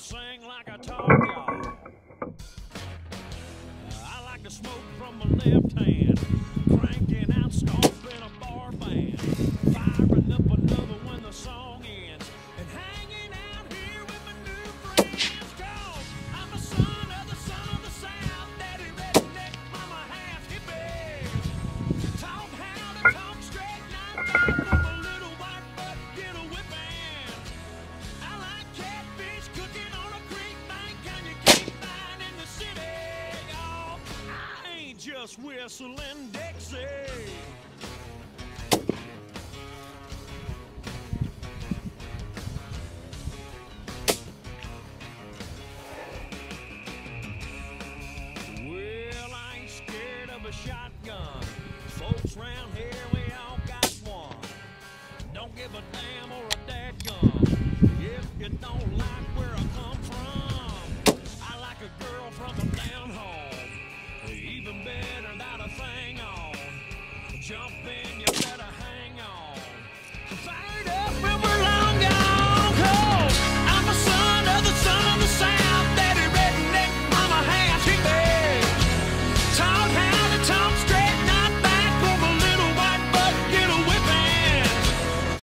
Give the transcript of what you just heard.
sing like I talk, y'all. I like to smoke from my left hand, cranking out, stomping a bar band, firing up another when the song ends, and hanging out here with my new friends. 'Cause I'm a son of the South, daddy redneck, mama half hippie. Taught how to talk straight, not talk from a little white butt, get a whipping. I like catfish cooking on a creek bank, and you can't find in the city, y'all. I ain't just whistling Dixie. Well, I ain't scared of a shotgun. Folks round here, we all got one. Don't give a damn or a dadgum if you don't like where